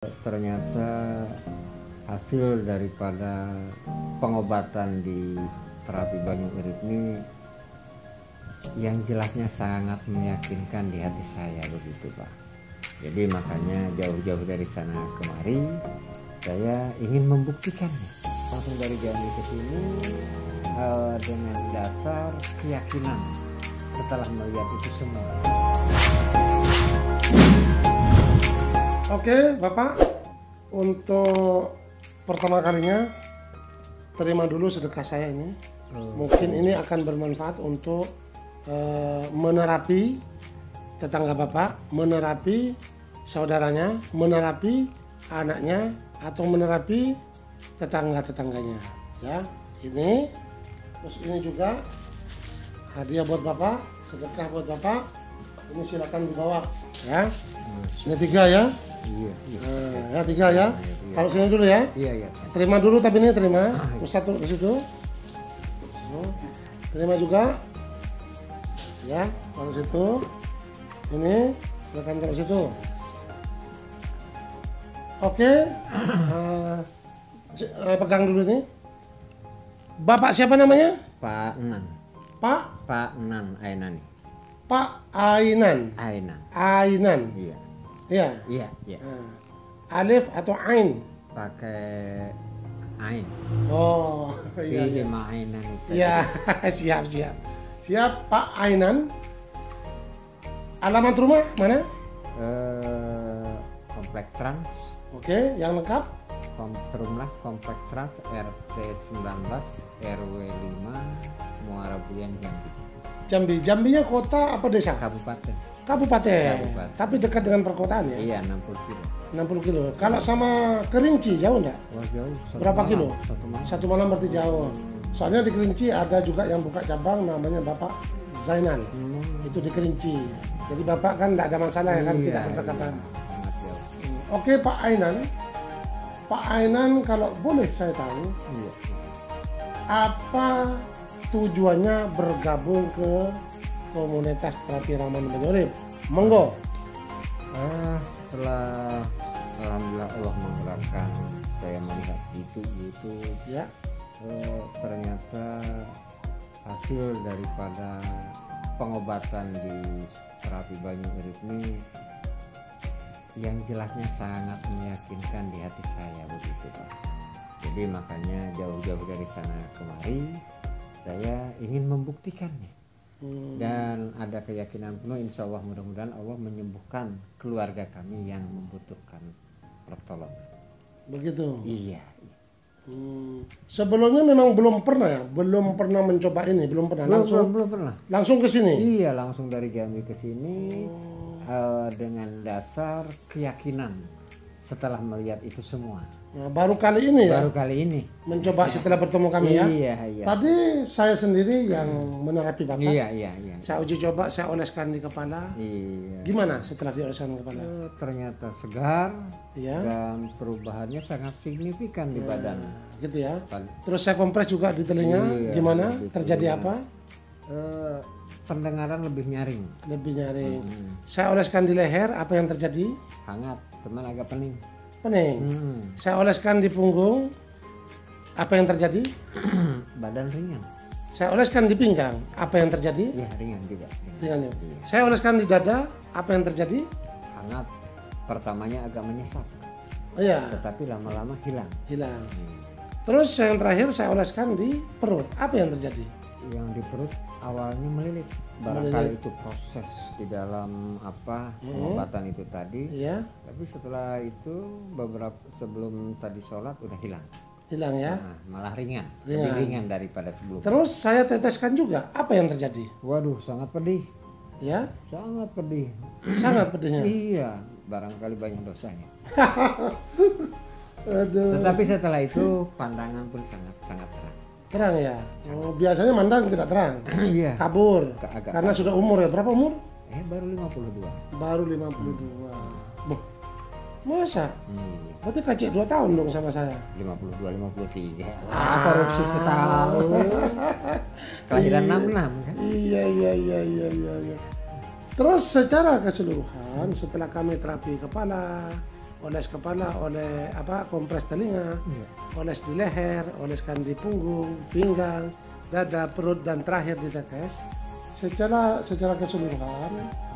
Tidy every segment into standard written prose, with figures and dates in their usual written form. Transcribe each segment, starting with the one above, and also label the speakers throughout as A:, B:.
A: Ternyata hasil daripada pengobatan di terapi Banyu Urip ini yang jelasnya sangat meyakinkan di hati saya begitu Pak. Jadi makanya jauh-jauh dari sana kemari saya ingin membuktikannya. Langsung dari Jambi ke sini dengan dasar keyakinan setelah melihat itu semua.
B: Oke Bapak, untuk pertama kalinya terima dulu sedekah saya ini. Mungkin ini akan bermanfaat untuk menerapi tetangga Bapak, menerapi saudaranya, menerapi anaknya, atau menerapi tetangga-tetangganya. Ya, ini terus ini juga hadiah buat Bapak, sedekah buat Bapak. Ini silakan dibawa ya. Ini 3 ya.
A: Iya.
B: Ya 3 ya. Kalau sini dulu ya.
A: Iya.
B: Terima dulu tapi ini terima. Satu ke situ. Terima juga. Ya, kalau situ. Ini silakan taruh situ. Oke. Pegang dulu nih. Bapak siapa namanya?
A: Pak Nan. Pak Nan Ainan.
B: Pak Ainan. Ainan.
A: Iya.
B: Iya.
A: Iya.
B: Alif atau Ain?
A: Pakai Ain.
B: Oh, iya.
A: Lima Ainan itu.
B: Iya, siap Pak Ainan. Alamat rumah mana?
A: Komplek Trans.
B: Oke, yang lengkap?
A: Rumlas Komplek Trans RT 19 RW 5 Muara Buyan Jambi.
B: Jambinya kota apa desa?
A: Kabupaten.
B: Kabupaten. Tapi dekat dengan perkotaan ya?
A: Iya, 60 kilo.
B: 60 kilo. Kalau sama Kerinci jauh enggak?
A: Wah, jauh.
B: Berapa kilo?
A: Satu malam.
B: 1 malam berarti jauh. Soalnya di Kerinci ada juga yang buka cabang namanya Bapak Zainal. Itu di Kerinci. Jadi Bapak kan enggak ada masalah ya kan, tidak berdekatan.
A: Sangat jauh.
B: Oke Pak Ainan. Pak Ainan kalau boleh saya tahu,
A: Iya.
B: apa tujuannya bergabung ke komunitas terapi Rahman Banyu Urip? Monggo.
A: Setelah alhamdulillah Allah menggerakkan saya melihat itu
B: Ya.
A: ternyata hasil daripada pengobatan di terapi Banyu Urip ini yang jelasnya sangat meyakinkan di hati saya begitu Pak. Jadi makanya jauh-jauh dari sana kemari saya ingin membuktikannya. Dan ada keyakinan penuh insya Allah mudah-mudahan Allah menyembuhkan keluarga kami yang membutuhkan pertolongan.
B: Begitu.
A: Iya.
B: Sebelumnya memang belum pernah mencoba ini, belum pernah.
A: Belum pernah.
B: Langsung ke sini.
A: Iya, langsung dari Jambi ke sini dengan dasar keyakinan setelah melihat itu semua.
B: Nah, baru kali ini ya.
A: Baru kali ini
B: Mencoba setelah bertemu kami ya.
A: Iya.
B: Tadi saya sendiri yang menerapi Bapak.
A: Iya.
B: Saya uji coba, saya oleskan di kepala.
A: Iya.
B: Gimana setelah dioleskan di kepala?
A: Ternyata segar
B: Iya.
A: dan perubahannya sangat signifikan di badan.
B: Gitu ya. Terus saya kompres juga di telinga.
A: Iya,
B: Gimana?
A: di
B: Terjadi
A: telinga.
B: apa?
A: Pendengaran lebih nyaring,
B: Lebih nyaring. Saya oleskan di leher, apa yang terjadi?
A: hangat, teman agak pening.
B: Pening. Saya oleskan di punggung, apa yang terjadi?
A: Badan ringan.
B: Saya oleskan di pinggang, apa yang terjadi?
A: Iya, ringan juga.
B: Ringan. Saya oleskan di dada, apa yang terjadi?
A: Hangat. Pertamanya agak menyesak,
B: Oh iya,
A: tetapi lama-lama hilang.
B: hilang. Terus yang terakhir saya oleskan di perut, apa yang terjadi?
A: Yang di perut awalnya melilit. Barangkali itu proses di dalam pengobatan itu tadi.
B: Iya,
A: Tapi setelah itu beberapa sebelum tadi sholat udah hilang.
B: hilang ya.
A: Nah, malah ringan. Lebih ringan daripada sebelumnya.
B: Terus saya teteskan juga, apa yang terjadi?
A: Waduh, sangat pedih.
B: Ya,
A: Sangat pedih.
B: sangat pedihnya.
A: Iya, barangkali banyak dosanya.
B: Aduh,
A: Tetapi setelah itu pandangan pun sangat terang.
B: terang ya. Oh, biasanya mandang tidak terang,
A: Iya.
B: kabur.
A: Agak
B: Karena sudah umur ya, berapa umur?
A: Baru 52.
B: Baru 52. Boh, masa?
A: Iya.
B: Berarti kacik 2 tahun dong sama saya.
A: 52, 53. Korupsi setahun. Kelahiran 66 kan?
B: Iya. Terus secara keseluruhan setelah kami terapi kepala, oles kepala, oleh kompres telinga, oles di leher, oleskan di punggung, pinggang, dada, perut, dan terakhir ditetes. Secara keseluruhan,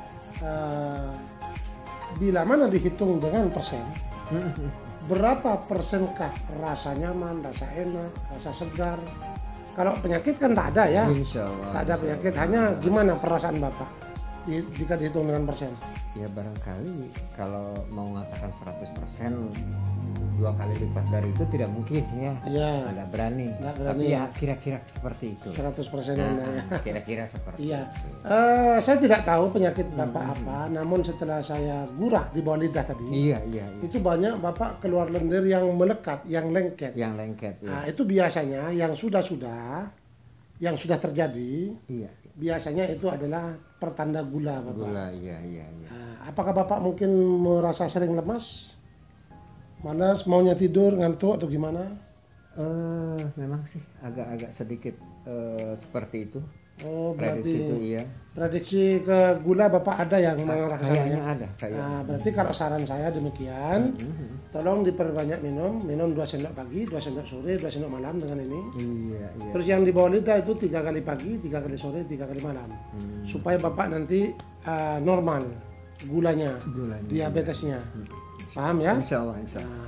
B: bila mana dihitung dengan persen, berapa persenkah rasa nyaman, rasa enak, rasa segar? Kalau penyakit kan tak ada ya, tak ada penyakit. Hanya gimana perasaan Bapak jika dihitung dengan persen?
A: Ya barangkali kalau mau mengatakan 100%, 2 kali lipat dari itu tidak mungkin ya. Tidak berani. Tapi ya kira-kira seperti itu.
B: 100%
A: kira-kira seperti
B: itu. Saya tidak tahu penyakit Bapak apa, namun setelah saya gurah di bawah lidah tadi, itu banyak Bapak keluar lendir yang melekat, yang lengket. Nah, itu biasanya yang sudah terjadi. Biasanya itu adalah pertanda gula Bapak. Apakah Bapak mungkin merasa sering lemas? Malas, maunya tidur, ngantuk atau gimana?
A: Memang sih agak sedikit seperti itu.
B: Berarti
A: itu
B: prediksi ke gula Bapak ada yang mengarah ke sana ya?
A: Ada.
B: Nah, berarti kalau saran saya demikian, tolong diperbanyak minum 2 sendok pagi, 2 sendok sore, 2 sendok malam dengan ini. Terus yang di bawah lidah itu 3 kali pagi, 3 kali sore, 3 kali malam. Supaya Bapak nanti normal gulanya, diabetesnya. Paham ya?
A: Insya Allah.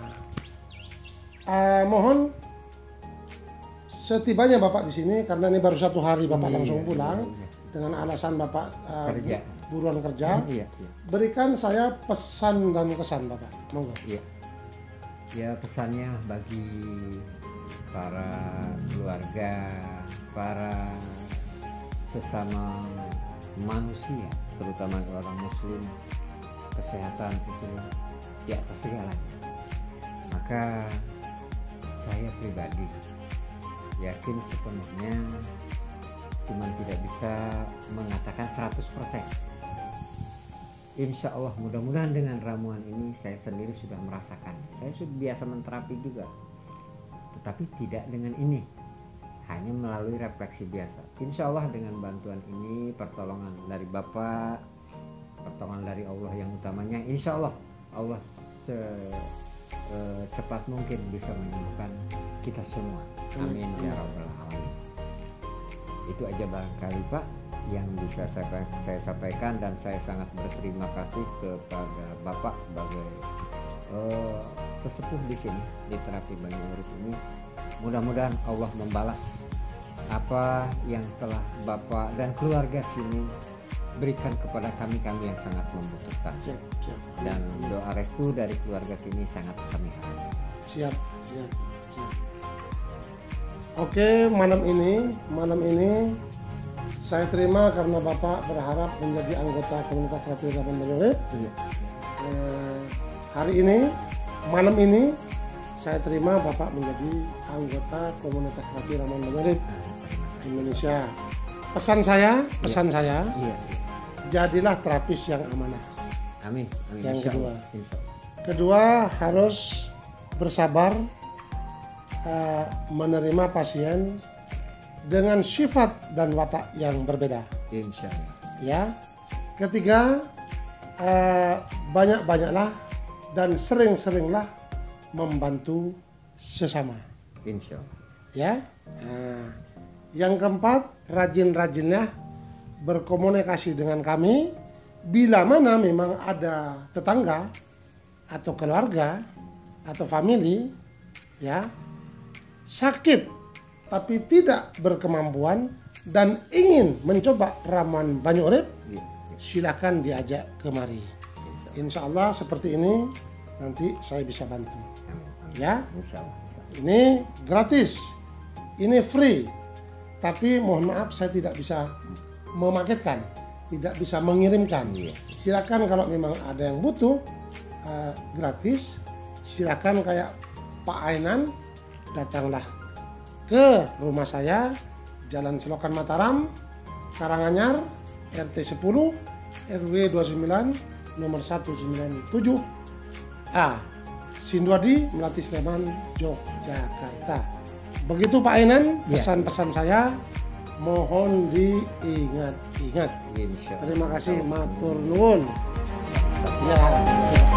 B: Mohon setibanya Bapak di sini, karena ini baru 1 hari Bapak langsung pulang dengan alasan Bapak buruan kerja. Berikan saya pesan dan kesan Bapak, monggo.
A: Ya pesannya bagi para keluarga, para sesama manusia, terutama orang Muslim, kesehatan itu di atas segalanya. Maka saya pribadi yakin sepenuhnya, cuman tidak bisa mengatakan 100%. Insya Allah mudah-mudahan dengan ramuan ini saya sendiri sudah merasakan. Saya sudah biasa menterapi juga, tetapi tidak dengan ini, hanya melalui refleksi biasa. Insya Allah dengan bantuan ini, pertolongan dari Bapak, pertolongan dari Allah yang utamanya, insya Allah secepat mungkin bisa menyembuhkan kita semua. Amin ya rabbal alamin. Itu aja barangkali Pak yang bisa saya sampaikan, dan saya sangat berterima kasih kepada Bapak sebagai sesepuh di sini di terapi Banyu Urip ini. Mudah-mudahan Allah membalas apa yang telah Bapak dan keluarga sini berikan kepada kami yang sangat membutuhkan. Dan doa restu dari keluarga sini sangat kami harap.
B: Siap. Oke, malam ini saya terima karena Bapak berharap menjadi anggota komunitas terapi Ramuan Banyu Urip. Hari ini, malam ini, saya terima Bapak menjadi anggota komunitas terapi Ramuan Banyu Urip Indonesia. Pesan saya, jadilah terapis yang amanah.
A: Amin.
B: Yang kedua harus bersabar, menerima pasien dengan sifat dan watak yang berbeda.
A: Insya Allah.
B: Ya. Ketiga, banyak-banyaklah dan sering-seringlah membantu sesama.
A: Insya Allah.
B: Ya. Yang keempat, rajin-rajinlah berkomunikasi dengan kami. Bila mana memang ada tetangga atau keluarga atau family ya sakit tapi tidak berkemampuan dan ingin mencoba ramuan Banyu Urip, silakan diajak kemari. Insya Allah seperti ini nanti saya bisa bantu. Ya, ini gratis, ini free. Tapi mohon maaf saya tidak bisa memaketkan, tidak bisa mengirimkan. Silakan kalau memang ada yang butuh gratis, silakan kayak Pak Ainan, datanglah ke rumah saya, Jalan Selokan Mataram, Karanganyar, RT 10, RW 29, nomor 197 A, Sinduadi, Melati Sleman, Yogyakarta. Begitu Pak Ainan, pesan-pesan saya mohon diingat-ingat. Terima kasih, matur nuwun. Ya.